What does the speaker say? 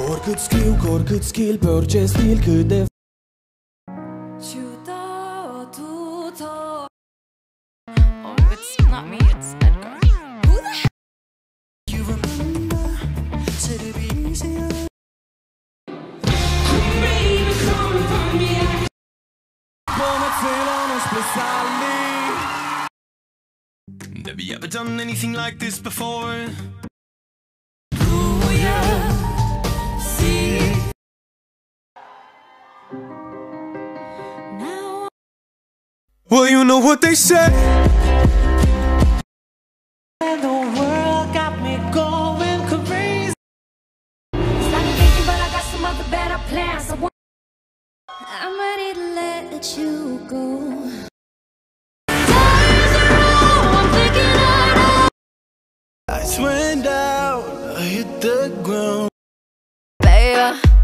Korkut skill, purchase deal, küde. Oh, it's not me, it's Edgar. Who the heck? You remember, said it'd be easier. Have you ever done anything like this before? Well, you know what they say. And the world got me going crazy. It's like I'm thinking, but I got some other better plans. I'm ready to let you go. Lights went down, I hit the ground. Baby.